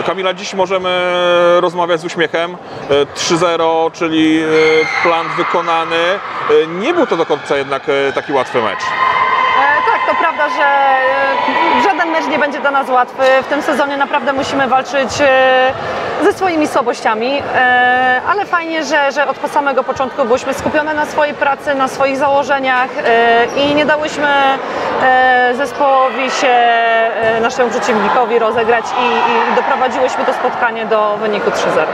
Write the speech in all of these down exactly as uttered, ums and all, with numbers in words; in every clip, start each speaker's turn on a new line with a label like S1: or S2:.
S1: Kamila, dziś możemy rozmawiać z uśmiechem. trzy zero, czyli plan wykonany. Nie był to do końca jednak taki łatwy mecz.
S2: Tak, to prawda, że żaden mecz nie będzie dla nas łatwy. W tym sezonie naprawdę musimy walczyć ze swoimi słabościami, ale fajnie, że, że od samego początku byliśmy skupione na swojej pracy, na swoich założeniach i nie dałyśmy zespołowi się, naszemu przeciwnikowi rozegrać i, i doprowadziłyśmy to spotkanie do wyniku trzy zero.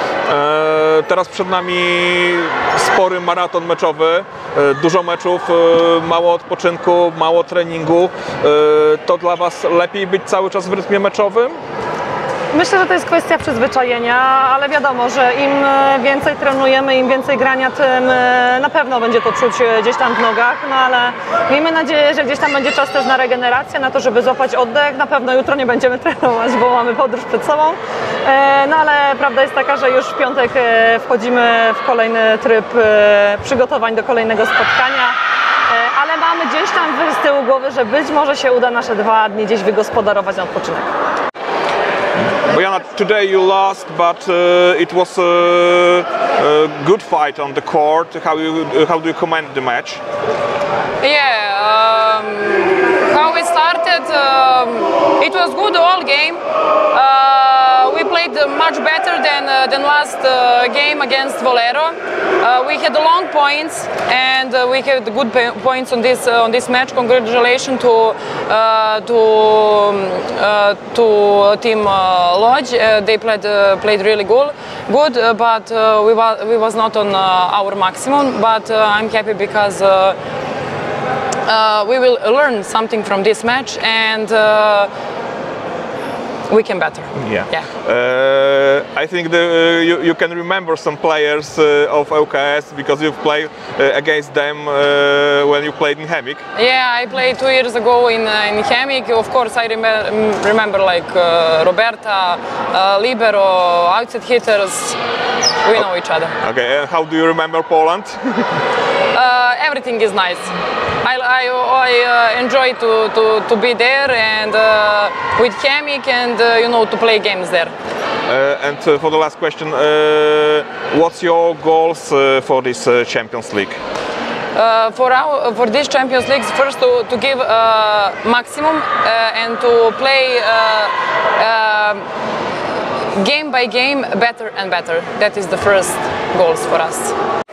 S1: Teraz przed nami spory maraton meczowy, dużo meczów, mało odpoczynku, mało treningu. To dla Was lepiej być cały czas w rytmie meczowym?
S2: Myślę, że to jest kwestia przyzwyczajenia, ale wiadomo, że im więcej trenujemy, im więcej grania, tym na pewno będzie to czuć gdzieś tam w nogach, no ale miejmy nadzieję, że gdzieś tam będzie czas też na regenerację, na to, żeby złapać oddech. Na pewno jutro nie będziemy trenować, bo mamy podróż przed sobą, no ale prawda jest taka, że już w piątek wchodzimy w kolejny tryb przygotowań do kolejnego spotkania. Ale mamy gdzieś tam z tyłu głowy, że być może się uda nasze dwa dni gdzieś wygospodarować na odpoczynek.
S1: Bojana, today you lost, but uh, it was a, a good fight on the court. How you how do you comment the match?
S3: Yeah, um, how we started, um, it was good all game. Uh, we played much better than uh, than last uh, game against Volero. Uh, we had long points and uh, we had good points on this uh, on this match. Congratulations to uh, to uh, to team uh, Lodge. Uh, they played uh, played really good, good, uh, but uh, we was we was not on uh, our maximum. But uh, I'm happy because. Uh, Uh, we will learn something from this match and uh, we can better.
S1: Yeah.
S3: yeah.
S1: Uh, I think the, uh, you, you can remember some players uh, of L K S because you've played uh, against them uh, when you played in Chemik.
S3: Yeah, I played two years ago in uh, in Chemik. Of course, I remember remember like uh, Roberta, uh, Libero, outside hitters. We know each other.
S1: Okay, and how do you remember Poland?
S3: uh, everything is nice. I, I, I uh, enjoy to, to, to be there and uh, with Chemik and uh, you know to play games there.
S1: Uh, and uh, for the last question, uh, what's your goals uh, for this uh, Champions League?
S3: Uh, for our for this Champions League, first to to give uh, maximum uh, and to play uh, uh, game by game better and better. That is the first goals for us.